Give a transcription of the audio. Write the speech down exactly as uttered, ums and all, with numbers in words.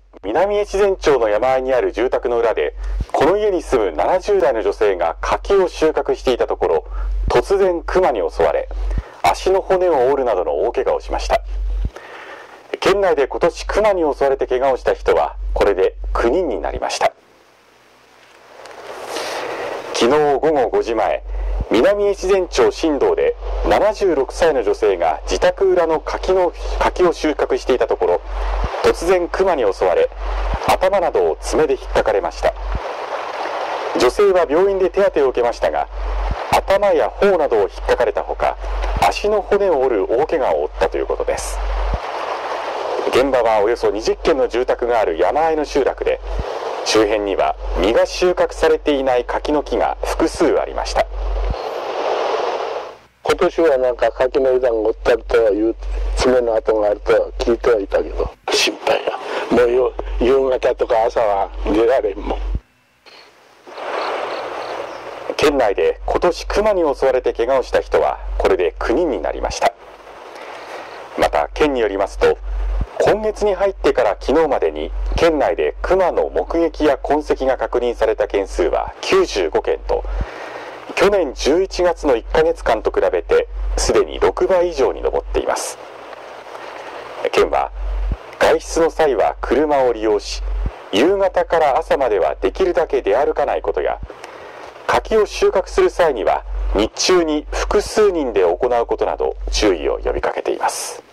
南越前町の山あいにある住宅の裏で、この家に住むななじゅうだいの女性が柿を収穫していたところ、突然クマに襲われ、足の骨を折るなどの大怪我をしました。県内で今年クマに襲われて怪我をした人はこれできゅうにんになりました。昨日ごごごじまえ、南越前町新道でななじゅうろくさいの女性が自宅裏の柿の柿を収穫していたところ、突然クマに襲われ、頭などを爪で引っかかれました。女性は病院で手当てを受けましたが、頭や頬などを引っかかれたほか、足の骨を折る大怪我を負ったということです。現場はおよそにじゅっけんの住宅がある山あいの集落で、周辺には実が収穫されていない柿の木が複数ありました。 今年はなんか柿の枝が折ったりという爪の跡があると聞いてはいたけど、心配や。もう夕方とか朝は出られんもん。 県内で今年クマに襲われて怪我をした人はこれできゅうにんになりました。また県によりますと、今月に入ってから昨日までに県内でクマの目撃や痕跡が確認された件数はきゅうじゅうごけんと、去年じゅういちがつのいっかげつかんと比べてすでにろくばい以上に上っています。県は外出の際は車を利用し、夕方から朝まではできるだけ出歩かないことや、柿を収穫する際には日中に複数人で行うことなど注意を呼びかけています。